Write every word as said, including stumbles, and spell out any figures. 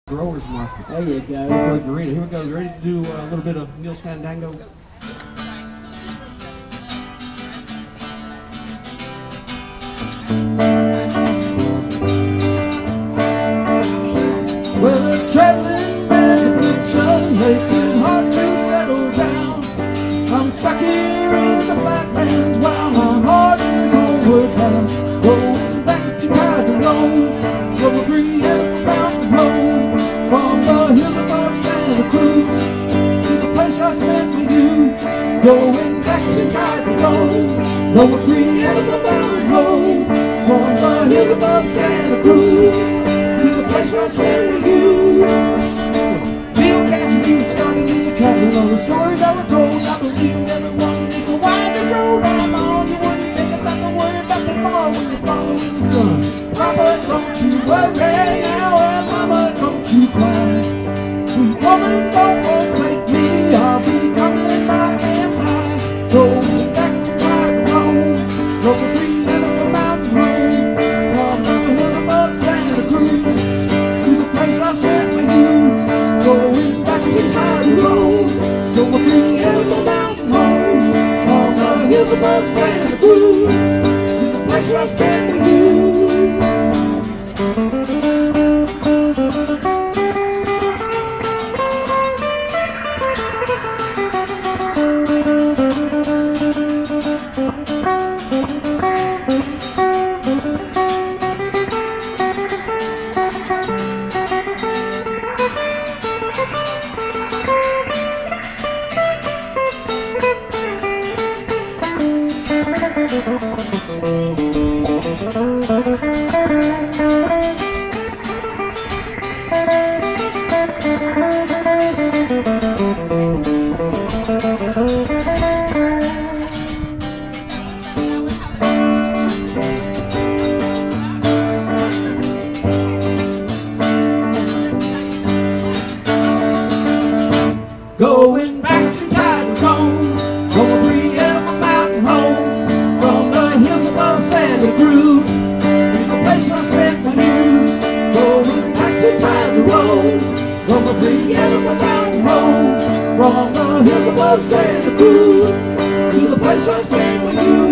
Growers Market. There you go. For Varina. Here we go. Ready to do a little bit of Neal's Fandango? Well, the traveling benediction makes it hard to settle down. I'm stuck here in the flatlands while my heart is homeward bound. Going back to Fandango, over green and mountain road, from the hills above Santa Cruz to the place I spent with you. Going back to Fandango, over green and mountain road, from the hills above Santa Cruz to the place where I spent with you. Neal and you started in the travel on the stories I were told. I believe everyone needs a winding road I'm on. You wouldn't take a back and worry about the fall when you're following the sun. Mama, don't you worry now, and mama, don't you cry. Sweet woman, don't forsake me. I'll be coming by and by. Going back to my home, over green and up a mountain road, from the hills above Santa Cruz to the place I spent with you. Going back to my road, over green and up a mountain road, from the hills above Santa Cruz to the place where I spent with you. Going back to Fandango, over green and up a mountain road, from the hills above Santa Cruz to the place I spent with you. Going back to Fandango, over green and up a mountain road, from the hills above Santa Cruz to the place I spent with you.